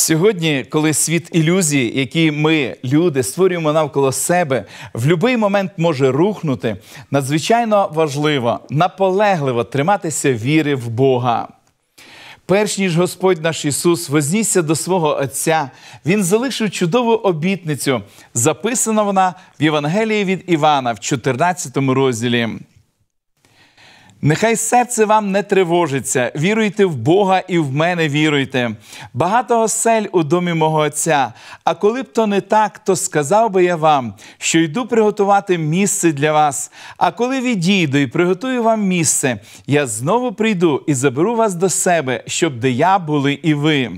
Сьогодні, коли світ ілюзій, які ми, люди, створюємо навколо себе, в будь-який момент може рухнути, надзвичайно важливо, наполегливо триматися віри в Бога. Перш ніж Господь наш Ісус вознісся до свого Отця, Він залишив чудову обітницю. Записана вона в Євангелії від Івана в 14 розділі. «Нехай серце вам не тривожиться, віруйте в Бога і в мене віруйте. Багато осель у домі мого Отця, а коли б то не так, то сказав би я вам, що йду приготувати місце для вас. А коли відійду і приготую вам місце, я знову прийду і заберу вас до себе, щоб де я були і ви».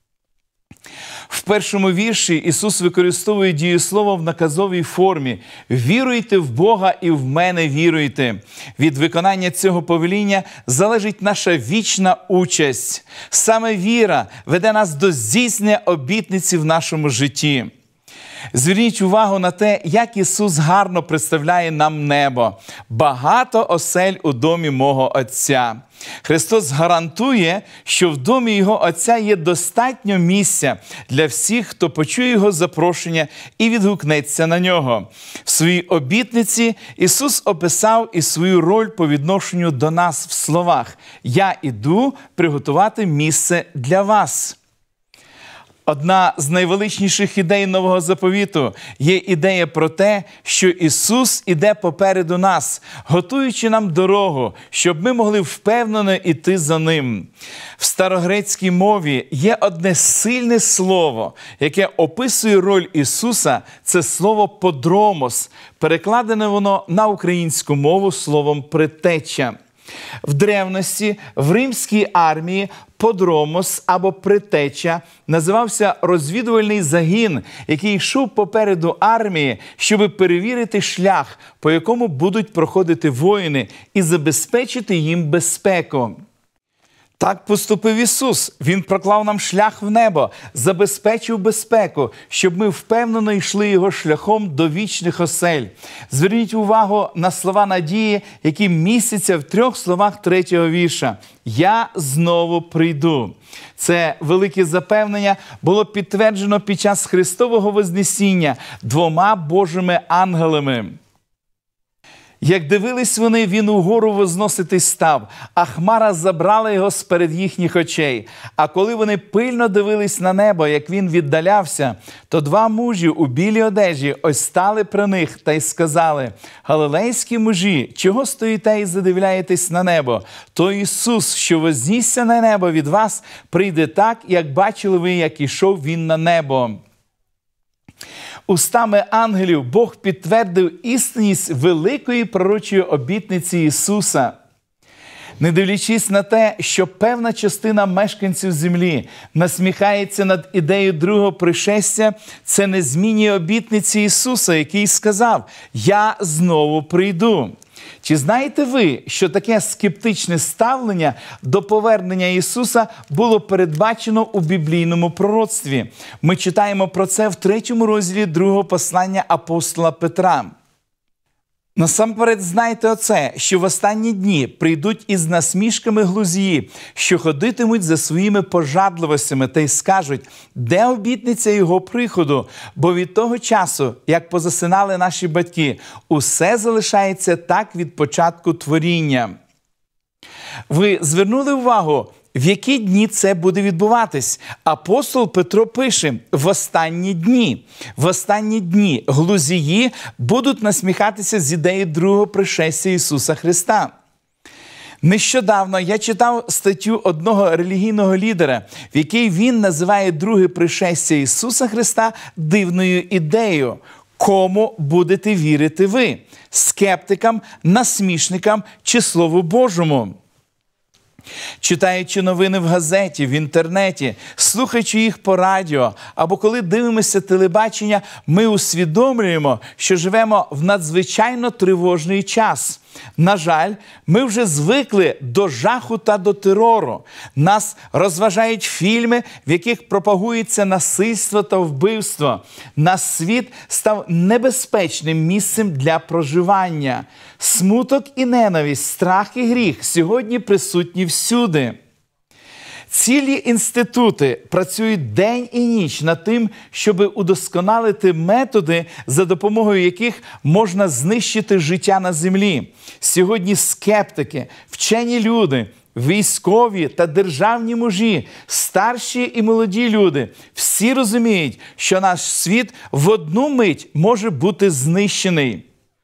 В першому вірші Ісус використовує дієслово в наказовій формі «Віруйте в Бога і в мене віруйте». Від виконання цього повеління залежить наша вічна участь. Саме віра веде нас до здійснення обітниці в нашому житті. Зверніть увагу на те, як Ісус гарно представляє нам небо. «Багато осель у домі мого Отця». Христос гарантує, що в домі Його Отця є достатньо місця для всіх, хто почує Його запрошення і відгукнеться на Нього. В своїй обітниці Ісус описав і свою роль по відношенню до нас в словах «Я іду приготувати місце для вас». Одна з найвеличніших ідей Нового Заповіту є ідея про те, що Ісус іде попереду нас, готуючи нам дорогу, щоб ми могли впевнено йти за Ним. В старогрецькій мові є одне сильне слово, яке описує роль Ісуса – це слово «подромос». Перекладене воно на українську мову словом «предтеча». В древності в римській армії подромос або предтеча називався розвідувальний загін, який йшов попереду армії, щоб перевірити шлях, по якому будуть проходити воїни, і забезпечити їм безпеку. Так поступив Ісус. Він проклав нам шлях в небо, забезпечив безпеку, щоб ми впевнено йшли Його шляхом до вічних осель. Зверніть увагу на слова надії, які містяться в 3 словах 3-го вірша. «Я знову прийду». Це велике запевнення було підтверджено під час Христового Вознесіння 2 Божими ангелами. Як дивились вони, він угору возноситись став, а хмара забрала його з-перед їхніх очей. А коли вони пильно дивились на небо, як він віддалявся, то 2 мужі у білій одежі ось стали при них та й сказали: «Галилейські мужі, чого стоїте і задивляєтесь на небо? То Ісус, що вознісся на небо від вас, прийде так, як бачили ви, як ішов він на небо». Устами ангелів Бог підтвердив істинність великої пророчої обітниці Ісуса. Не дивлячись на те, що певна частина мешканців землі насміхається над ідеєю другого пришестя, це не змінює обітниці Ісуса, який сказав: «Я знову прийду». Чи знаєте ви, що таке скептичне ставлення до повернення Ісуса було передбачено у біблійному пророцтві? Ми читаємо про це в 3 розділі 2 послання апостола Петра. Насамперед знайте оце, що в останні дні прийдуть із насмішками глузії, що ходитимуть за своїми пожадливостями та й скажуть: де обітниця Його приходу? Бо від того часу, як позасинали наші батьки, усе залишається так від початку творіння. Ви звернули увагу, в які дні це буде відбуватись? Апостол Петро пише: в останні дні. В останні дні глузії будуть насміхатися з ідеї другого пришестя Ісуса Христа. Нещодавно я читав статтю одного релігійного лідера, в якій він називає друге пришестя Ісуса Христа дивною ідеєю. Кому будете вірити ви? Скептикам, насмішникам чи Слову Божому? Читаючи новини в газеті, в інтернеті, слухаючи їх по радіо, або коли дивимося телебачення, ми усвідомлюємо, що живемо в надзвичайно тривожний час. На жаль, ми вже звикли до жаху та до терору. Нас розважають фільми, в яких пропагується насильство та вбивство. Наш світ став небезпечним місцем для проживання. Смуток і ненависть, страх і гріх сьогодні присутні всюди. Цілі інститути працюють день і ніч над тим, щоб удосконалити методи, за допомогою яких можна знищити життя на землі. Сьогодні скептики, вчені люди, військові та державні мужі, старші і молоді люди – всі розуміють, що наш світ в одну мить може бути знищений.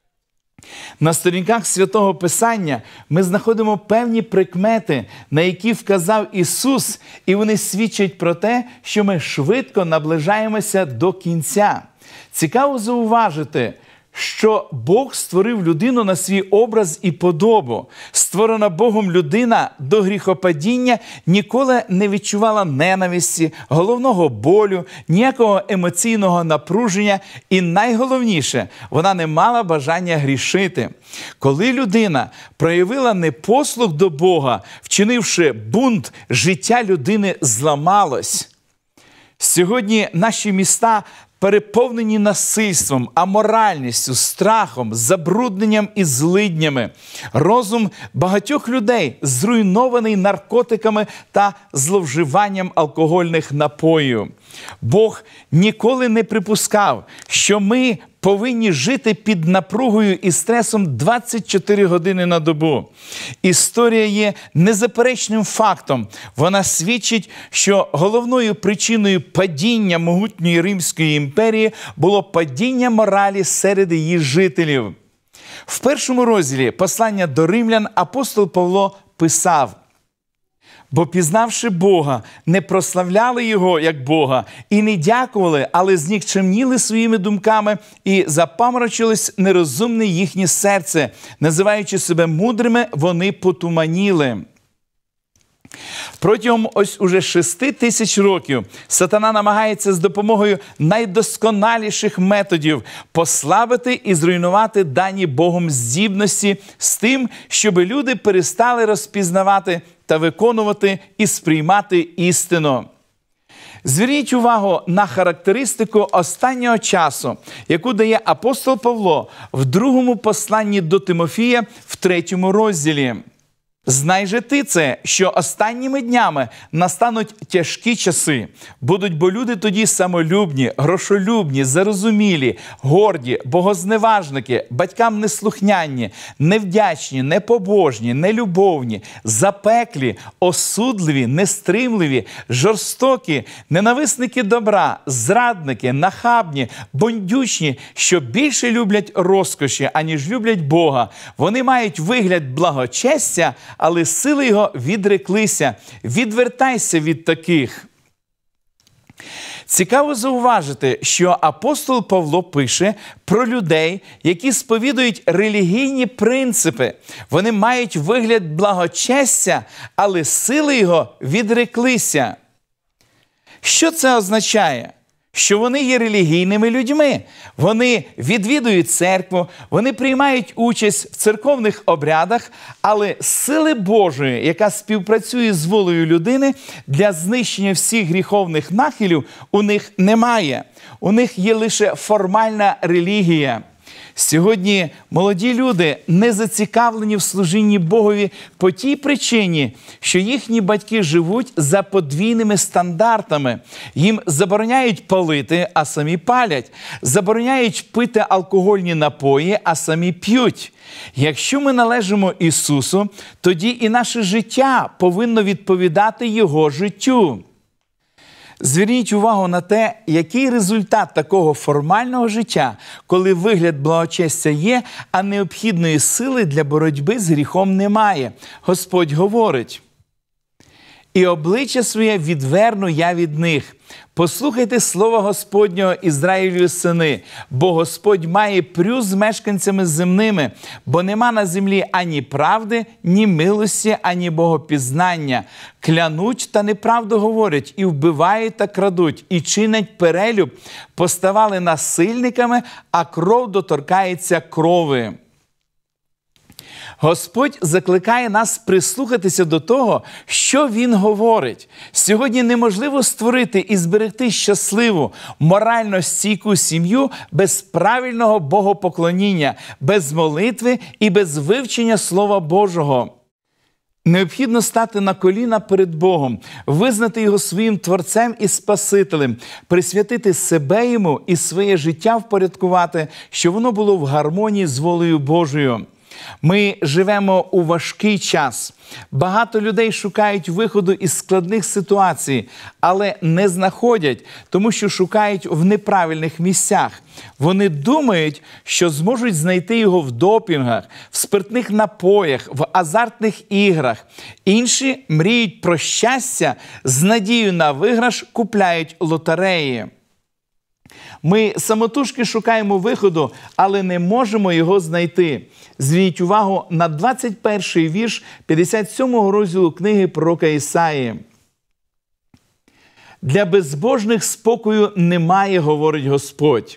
На сторінках Святого Писання ми знаходимо певні прикмети, на які вказав Ісус, і вони свідчать про те, що ми швидко наближаємося до кінця. Цікаво зауважити, що Бог створив людину на свій образ і подобу. Створена Богом людина до гріхопадіння ніколи не відчувала ненависті, головного болю, ніякого емоційного напруження і, найголовніше, вона не мала бажання грішити. Коли людина проявила непослух до Бога, вчинивши бунт, життя людини зламалось. Сьогодні наші міста переповнені насильством, аморальністю, страхом, забрудненням і злиднями. Розум багатьох людей зруйнований наркотиками та зловживанням алкогольних напоїв. Бог ніколи не припускав, що ми повинні жити під напругою і стресом 24 години на добу. Історія є незаперечним фактом. Вона свідчить, що головною причиною падіння могутньої Римської імперії було падіння моралі серед її жителів. В першому розділі послання до римлян апостол Павло писав: «Бо, пізнавши Бога, не прославляли Його як Бога, і не дякували, але знікчемніли своїми думками, і запаморочилось нерозумне їхнє серце. Називаючи себе мудрими, вони потуманіли». Протягом ось уже 6000 років сатана намагається з допомогою найдосконаліших методів послабити і зруйнувати дані Богом здібності з тим, щоб люди перестали розпізнавати та виконувати і сприймати істину. Зверніть увагу на характеристику останнього часу, яку дає апостол Павло в другому посланні до Тимофія в 3 розділі. «Знай же ти це, що останніми днями настануть тяжкі часи. Будуть бо люди тоді самолюбні, грошолюбні, зарозумілі, горді, богозневажники, батькам неслухняні, невдячні, непобожні, нелюбовні, запеклі, осудливі, нестримливі, жорстокі, ненависники добра, зрадники, нахабні, бондючні, що більше люблять розкоші, аніж люблять Бога. Вони мають вигляд благочестя, але сили його відреклися. Відвертайся від таких». Цікаво зауважити, що апостол Павло пише про людей, які сповідують релігійні принципи. Вони мають вигляд благочестя, але сили його відреклися. Що це означає? Що вони є релігійними людьми. Вони відвідують церкву, вони приймають участь в церковних обрядах, але сили Божої, яка співпрацює з волею людини для знищення всіх гріховних нахилів, у них немає. У них є лише формальна релігія. Сьогодні молоді люди не зацікавлені в служінні Богові по тій причині, що їхні батьки живуть за подвійними стандартами. Їм забороняють палити, а самі палять. Забороняють пити алкогольні напої, а самі п'ють. Якщо ми належимо Ісусу, тоді і наше життя повинно відповідати Його життю. Зверніть увагу на те, який результат такого формального життя, коли вигляд благочестя є, а необхідної сили для боротьби з гріхом немає. Господь говорить: «І обличчя своє відверну я від них. Послухайте слова Господнього, Ізраїлю сини, бо Господь має прю з мешканцями земними, бо нема на землі ані правди, ні милості, ані богопізнання. Клянуть та неправду говорять, і вбивають та крадуть, і чинять перелюб, поставали насильниками, а кров доторкається крови». Господь закликає нас прислухатися до того, що Він говорить. Сьогодні неможливо створити і зберегти щасливу, морально стійку сім'ю без правильного богопоклоніння, без молитви і без вивчення Слова Божого. Необхідно стати на коліна перед Богом, визнати Його своїм Творцем і Спасителем, присвятити себе Йому і своє життя впорядкувати, щоб воно було в гармонії з волею Божою. Ми живемо у важкий час. Багато людей шукають виходу із складних ситуацій, але не знаходять, тому що шукають в неправильних місцях. Вони думають, що зможуть знайти його в допінгах, в спиртних напоях, в азартних іграх. Інші мріють про щастя, з надією на виграш купляють лотереї. Ми самотужки шукаємо виходу, але не можемо його знайти. Зверніть увагу на 21-й вірш 57-го розділу книги пророка Ісаї. «Для безбожних спокою немає, говорить Господь».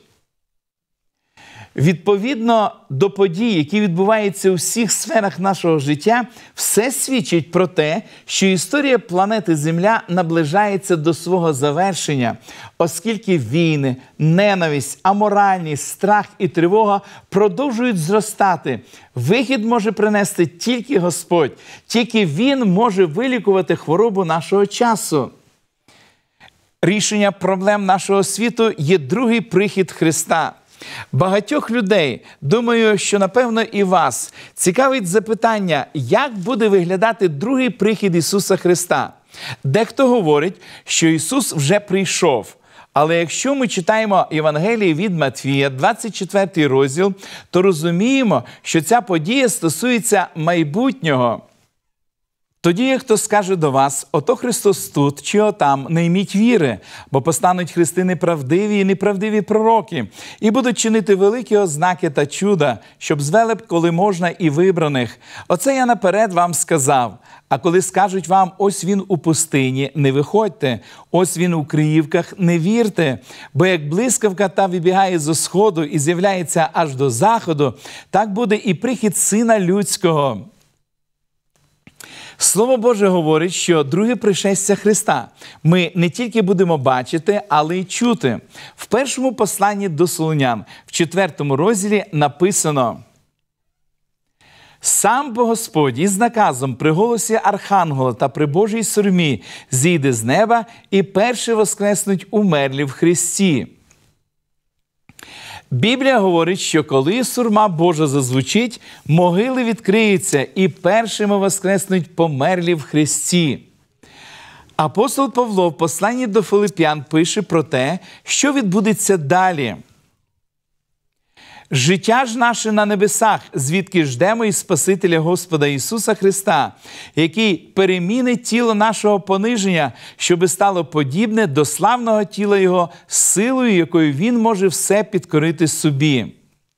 Відповідно до подій, які відбуваються у всіх сферах нашого життя, все свідчить про те, що історія планети Земля наближається до свого завершення, оскільки війни, ненависть, аморальність, страх і тривога продовжують зростати. Вихід може принести тільки Господь, тільки Він може вилікувати хворобу нашого часу. Рішення проблем нашого світу є другий прихід Христа. Багатьох людей, думаю, що, напевно, і вас, цікавить запитання, як буде виглядати другий прихід Ісуса Христа. Дехто говорить, що Ісус вже прийшов. Але якщо ми читаємо Євангеліє від Матвія, 24 розділ, то розуміємо, що ця подія стосується майбутнього. Тоді, як хто скаже до вас, ото Христос тут чи отам, не йміть віри, бо постануть христи неправдиві і неправдиві пророки, і будуть чинити великі ознаки та чуда, щоб звели б, коли можна, і вибраних. Оце я наперед вам сказав. А коли скажуть вам, ось він у пустині, не виходьте, ось він у Криївках, не вірте, бо як блискавка та вибігає зо сходу і з'являється аж до заходу, так буде і прихід Сина Людського. Слово Боже говорить, що друге пришестя Христа ми не тільки будемо бачити, але й чути. В першому посланні до Солунян, в 4 розділі написано: «Сам бо Господь із наказом при голосі архангела та при Божій сурмі зійде з неба і перші воскреснуть умерлі в Христі». Біблія говорить, що коли сурма Божа зазвучить, могили відкриються і першими воскреснуть померлі в Христі. Апостол Павло в посланні до Филип'ян пише про те, що відбудеться далі. «Життя ж наше на небесах, звідки ждемо і Спасителя Господа Ісуса Христа, який перемінить тіло нашого пониження, щоби стало подібне до славного тіла Його, силою, якою Він може все підкорити собі».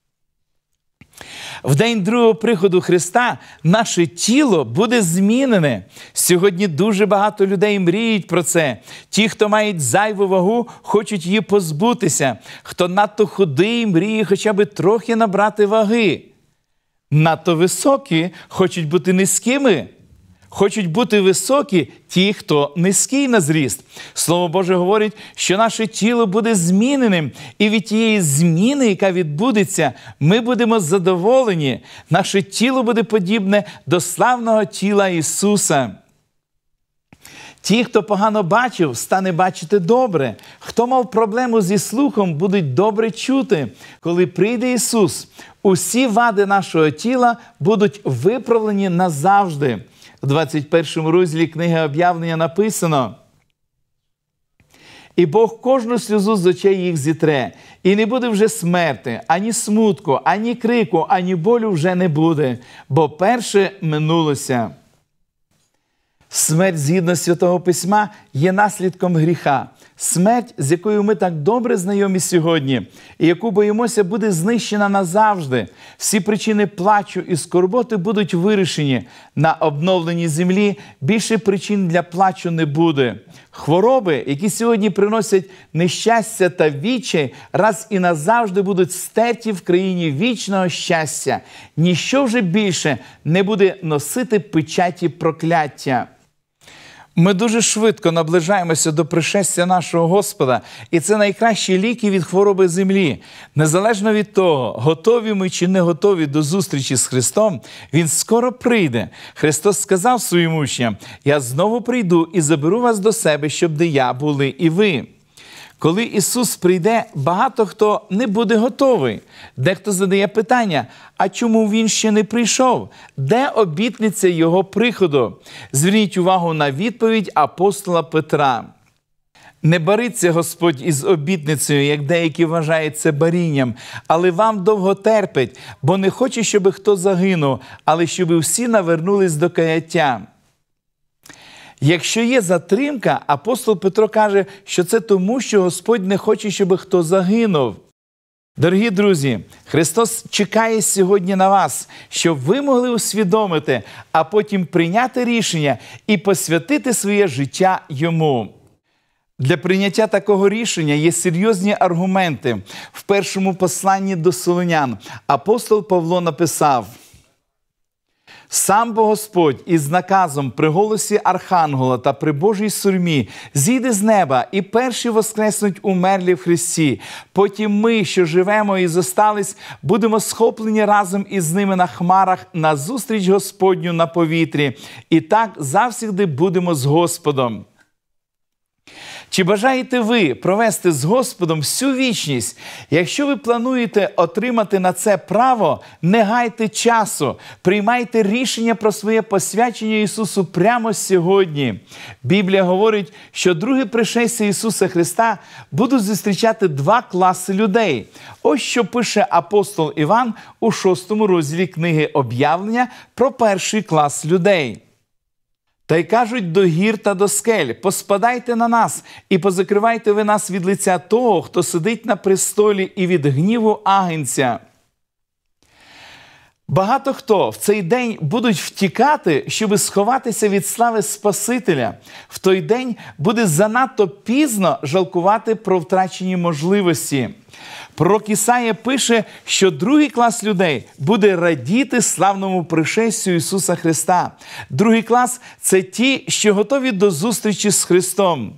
В день другого приходу Христа наше тіло буде змінене. Сьогодні дуже багато людей мріють про це. Ті, хто мають зайву вагу, хочуть її позбутися. Хто надто худий, мріє хоча б трохи набрати ваги. Надто високі хочуть бути низькими. Хочуть бути високі ті, хто низький на зріст. Слово Боже говорить, що наше тіло буде зміненим. І від тієї зміни, яка відбудеться, ми будемо задоволені. Наше тіло буде подібне до славного тіла Ісуса. Ті, хто погано бачив, стане бачити добре. Хто мав проблему зі слухом, будуть добре чути. Коли прийде Ісус, усі вади нашого тіла будуть виправлені назавжди. В 21 розділі книги Об'явлення написано: «І Бог кожну сльозу з очей їх зітре, і не буде вже смерти, ані смутку, ані крику, ані болю вже не буде, бо перше минулося». Смерть, згідно Святого Письма, є наслідком гріха. Смерть, з якою ми так добре знайомі сьогодні, і яку боїмося, буде знищена назавжди. Всі причини плачу і скорботи будуть вирішені. На обновленій землі більше причин для плачу не буде. Хвороби, які сьогодні приносять нещастя та відчай, раз і назавжди будуть стерті в країні вічного щастя. Ніщо вже більше не буде носити печаті прокляття. Ми дуже швидко наближаємося до пришестя нашого Господа, і це найкращі ліки від хвороби землі. Незалежно від того, готові ми чи не готові до зустрічі з Христом, Він скоро прийде. Христос сказав своїм учням: «Я знову прийду і заберу вас до себе, щоб де я були і ви». Коли Ісус прийде, багато хто не буде готовий. Дехто задає питання: а чому Він ще не прийшов? Де обітниця Його приходу? Зверніть увагу на відповідь апостола Петра. «Не бариться Господь із обітницею, як деякі вважають це барінням, але вам довго терпить, бо не хоче, щоб хто загинув, але щоб всі навернулись до каяття». Якщо є затримка, апостол Петро каже, що це тому, що Господь не хоче, щоб хто загинув. Дорогі друзі, Христос чекає сьогодні на вас, щоб ви могли усвідомити, а потім прийняти рішення і посвятити своє життя Йому. Для прийняття такого рішення є серйозні аргументи. В першому посланні до Солонян апостол Павло написав: «Сам бо Господь із наказом при голосі архангела та при Божій сурмі зійде з неба, і перші воскреснуть умерлі в Христі. Потім ми, що живемо і зостались, будемо схоплені разом із ними на хмарах на зустріч Господню на повітрі. І так завсігди будемо з Господом». Чи бажаєте ви провести з Господом всю вічність? Якщо ви плануєте отримати на це право, не гайте часу. Приймайте рішення про своє посвячення Ісусу прямо сьогодні. Біблія говорить, що друге пришестя Ісуса Христа будуть зустрічати два класи людей. Ось що пише апостол Іван у 6 розділі книги «Об'явлення» про перший клас людей. «Та й кажуть до гір та до скель: поспадайте на нас, і позакривайте ви нас від лиця того, хто сидить на престолі, і від гніву агнця». Багато хто в цей день будуть втікати, щоб сховатися від слави Спасителя. В той день буде занадто пізно жалкувати про втрачені можливості. Пророк Ісая пише, що другий клас людей буде радіти славному пришестю Ісуса Христа. Другий клас – це ті, що готові до зустрічі з Христом.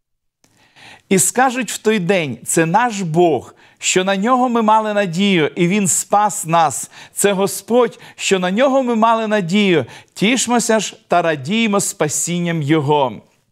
«І скажуть в той день: це наш Бог, що на Нього ми мали надію, і Він спас нас. Це Господь, що на Нього ми мали надію. Тішмося ж та радіємо спасінням Його».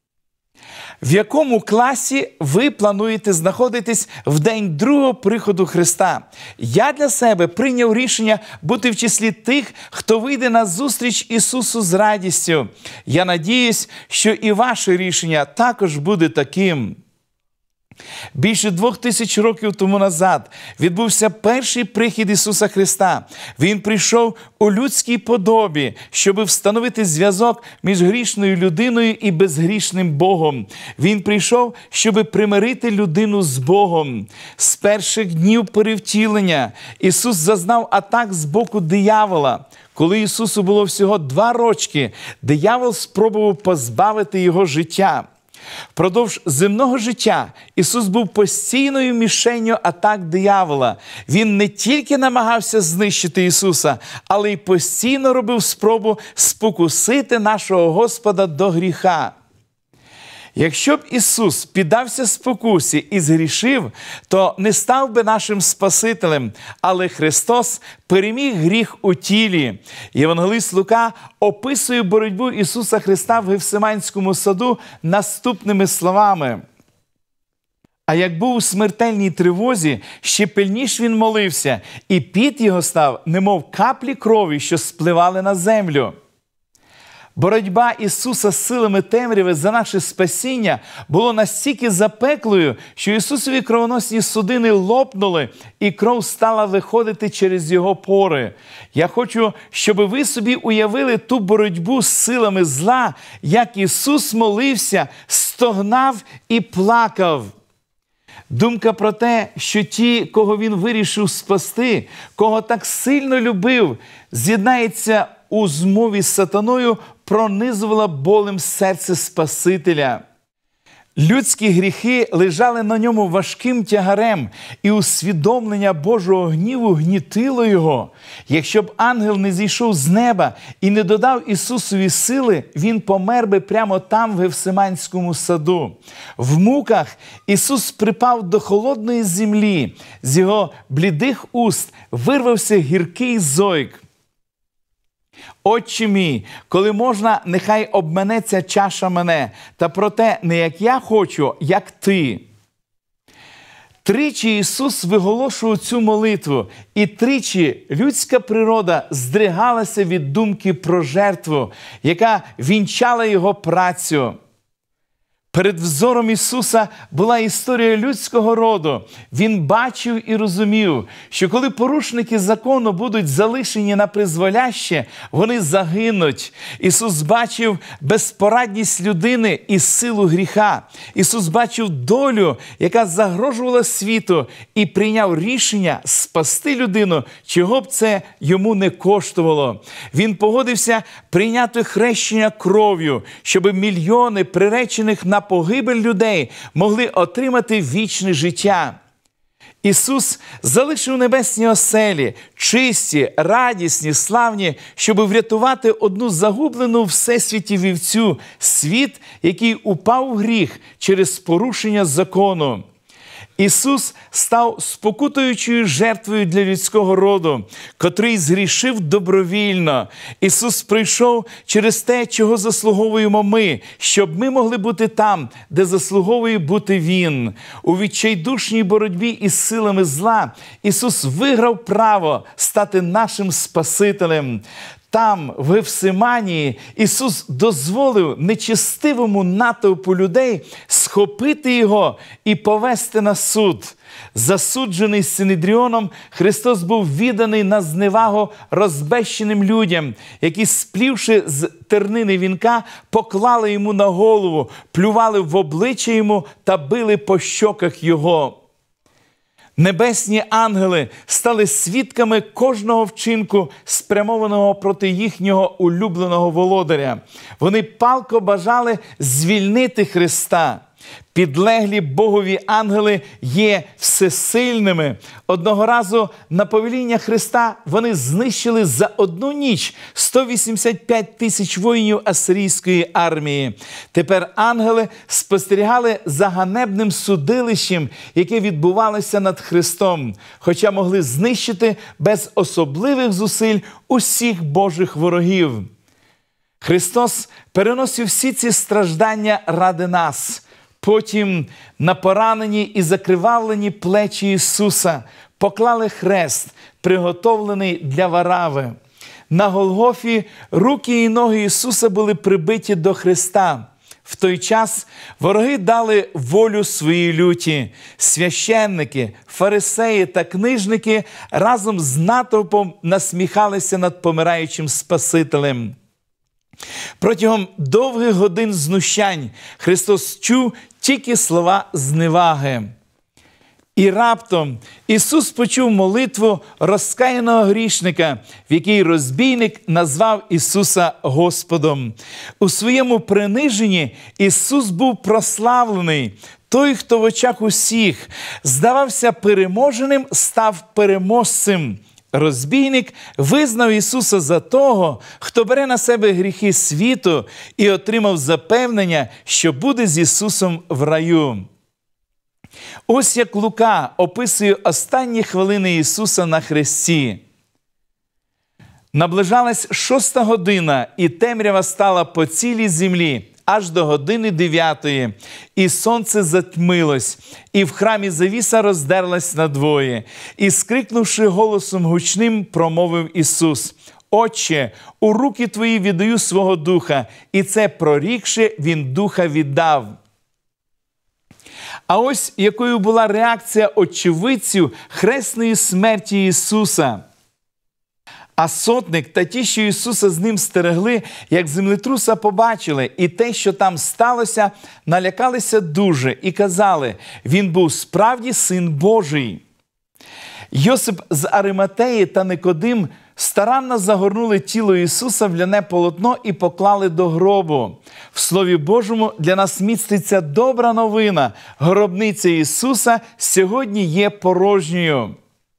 В якому класі ви плануєте знаходитись в день другого приходу Христа? Я для себе прийняв рішення бути в числі тих, хто вийде на зустріч Ісусу з радістю. Я надіюсь, що і ваше рішення також буде таким. Більше 2000 років тому назад відбувся перший прихід Ісуса Христа. Він прийшов у людській подобі, щоб встановити зв'язок між грішною людиною і безгрішним Богом. Він прийшов, щоб примирити людину з Богом. З перших днів перевтілення Ісус зазнав атак з боку диявола. Коли Ісусу було всього 2 рочки, диявол спробував позбавити Його життя. Впродовж земного життя Ісус був постійною мішенню атак диявола. Він не тільки намагався знищити Ісуса, але й постійно робив спробу спокусити нашого Господа до гріха. Якщо б Ісус піддався спокусі і згрішив, то не став би нашим Спасителем, але Христос переміг гріх у тілі. Євангелист Лука описує боротьбу Ісуса Христа в Гефсиманському саду наступними словами. «А як був у смертельній тривозі, ще пильніш він молився, і піт його став, немов каплі крові, що спливали на землю». Боротьба Ісуса з силами темряви за наше спасіння було настільки запеклою, що Ісусові кровоносні судини лопнули, і кров стала виходити через Його пори. Я хочу, щоб ви собі уявили ту боротьбу з силами зла, як Ісус молився, стогнав і плакав. Думка про те, що ті, кого Він вирішив спасти, кого так сильно любив, з'єднається у змові з сатаною, пронизувала болем серце Спасителя. Людські гріхи лежали на ньому важким тягарем, і усвідомлення Божого гніву гнітило його. Якщо б ангел не зійшов з неба і не додав Ісусові сили, він помер би прямо там, в Гефсиманському саду. В муках Ісус припав до холодної землі. З його блідих уст вирвався гіркий зойк. «Отче мій, коли можна, нехай обменеться чаша мене, та проте не як я хочу, як ти». Тричі Ісус виголошував цю молитву, і тричі людська природа здригалася від думки про жертву, яка вінчала Його працю. Перед взором Ісуса була історія людського роду. Він бачив і розумів, що коли порушники закону будуть залишені на призволяще, вони загинуть. Ісус бачив безпорадність людини і силу гріха. Ісус бачив долю, яка загрожувала світу, і прийняв рішення спасти людину, чого б це йому не коштувало. Він погодився прийняти хрещення кров'ю, щоб мільйони приречених на погибель людей могли отримати вічне життя. Ісус залишив небесні оселі, чисті, радісні, славні, щоб врятувати одну загублену в всесвіті вівцю, світ, який упав в гріх через порушення закону. Ісус став спокутуючою жертвою для людського роду, котрий згрішив добровільно. Ісус прийшов через те, чого заслуговуємо ми, щоб ми могли бути там, де заслуговує бути Він. У відчайдушній боротьбі із силами зла Ісус виграв право стати нашим Спасителем. Там, в Гефсиманії, Ісус дозволив нечестивому натовпу людей схопити Його і повести на суд. Засуджений Синедріоном, Христос був відданий на зневагу розбещеним людям, які, сплівши з тернини вінка, поклали Йому на голову, плювали в обличчя Йому та били по щоках Його. Небесні ангели стали свідками кожного вчинку, спрямованого проти їхнього улюбленого володаря. Вони палко бажали звільнити Христа. Підлеглі Богові ангели є всесильними. Одного разу на повеління Христа вони знищили за одну ніч 185 тисяч воїнів асирійської армії. Тепер ангели спостерігали за ганебним судилищем, яке відбувалося над Христом, хоча могли знищити без особливих зусиль усіх Божих ворогів. Христос переносив всі ці страждання ради нас. Потім на поранені і закривавлені плечі Ісуса поклали хрест, приготовлений для Варави. На Голгофі руки і ноги Ісуса були прибиті до хреста. В той час вороги дали волю своїй люті. Священники, фарисеї та книжники разом з натовпом насміхалися над помираючим Спасителем. Протягом довгих годин знущань Христос чув тільки слова зневаги. І раптом Ісус почув молитву розкаяного грішника, в якій розбійник назвав Ісуса Господом. У своєму приниженні Ісус був прославлений. Той, хто в очах усіх здавався переможеним, став переможцем. Розбійник визнав Ісуса за того, хто бере на себе гріхи світу і отримав запевнення, що буде з Ісусом в раю. Ось як Лука описує останні хвилини Ісуса на хресті. Наближалась 6-та година, і темрява стала по цілій землі, аж до години 9-ї, і сонце затьмилось, і в храмі завіса роздерлась надвоє. І, скрикнувши голосом гучним, промовив Ісус: «Отче, у руки Твої віддаю свого духа». І це прорікши, Він духа віддав. А ось якою була реакція очевидців хресної смерті Ісуса. А сотник та ті, що Ісуса з ним стерегли, як землетруса побачили, і те, що там сталося, налякалися дуже і казали: «Він був справді Син Божий». Йосип з Ариматеї та Никодим Старанно загорнули тіло Ісуса в ляне полотно і поклали до гробу. В Слові Божому для нас міститься добра новина. Гробниця Ісуса сьогодні є порожньою.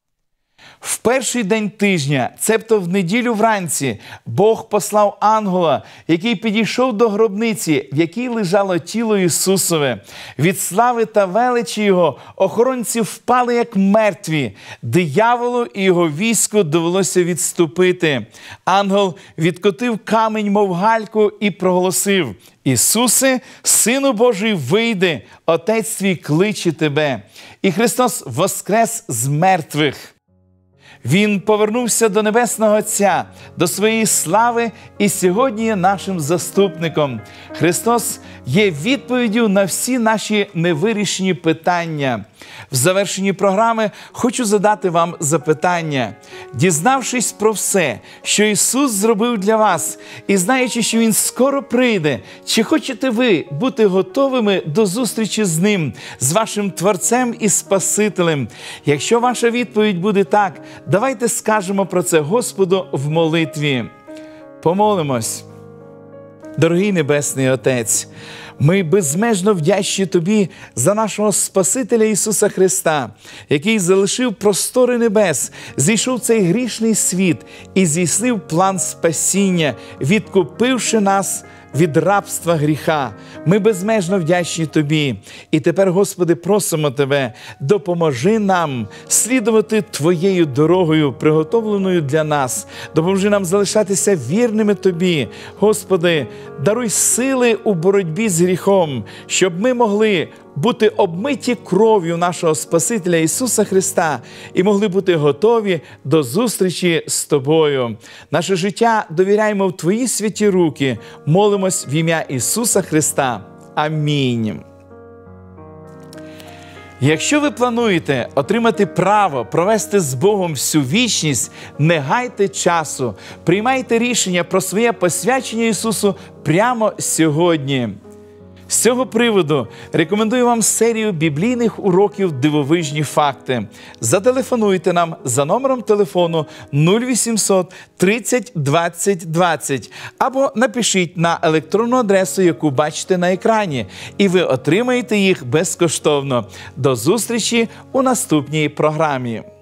В перший день тижня, цебто в неділю вранці, Бог послав ангела, який підійшов до гробниці, в якій лежало тіло Ісусове. Від слави та величі Його охоронці впали як мертві. Дияволу і його війську довелося відступити. Ангел відкотив камінь, мов гальку, і проголосив: «Ісусе, Сину Божий, вийди, Отець твій кличе тебе». І Христос воскрес з мертвих. Він повернувся до Небесного Отця, до своєї слави і сьогодні є нашим заступником. Христос є відповіддю на всі наші невирішені питання. В завершенні програми хочу задати вам запитання. Дізнавшись про все, що Ісус зробив для вас, і знаючи, що Він скоро прийде, чи хочете ви бути готовими до зустрічі з Ним, з вашим Творцем і Спасителем? Якщо ваша відповідь буде так, давайте скажемо про це Господу в молитві. Помолимось. Дорогий Небесний Отець, ми безмежно вдячні Тобі за нашого Спасителя Ісуса Христа, який залишив простори небес, зійшов в цей грішний світ і здійснив план спасіння, відкупивши нас від рабства гріха. Ми безмежно вдячні Тобі. І тепер, Господи, просимо Тебе, допоможи нам слідувати Твоєю дорогою, приготовленою для нас. Допоможи нам залишатися вірними Тобі. Господи, даруй сили у боротьбі з гріхом, щоб ми могли бути обмиті кров'ю нашого Спасителя Ісуса Христа і могли бути готові до зустрічі з Тобою. Наше життя довіряємо в Твої святі руки. Молимось в ім'я Ісуса Христа. Амінь. Якщо ви плануєте отримати право провести з Богом всю вічність, не гайте часу. Приймайте рішення про своє посвячення Ісусу прямо сьогодні. З цього приводу рекомендую вам серію біблійних уроків «Дивовижні факти». Зателефонуйте нам за номером телефону 0800 30 20 20 або напишіть на електронну адресу, яку бачите на екрані, і ви отримаєте їх безкоштовно. До зустрічі у наступній програмі.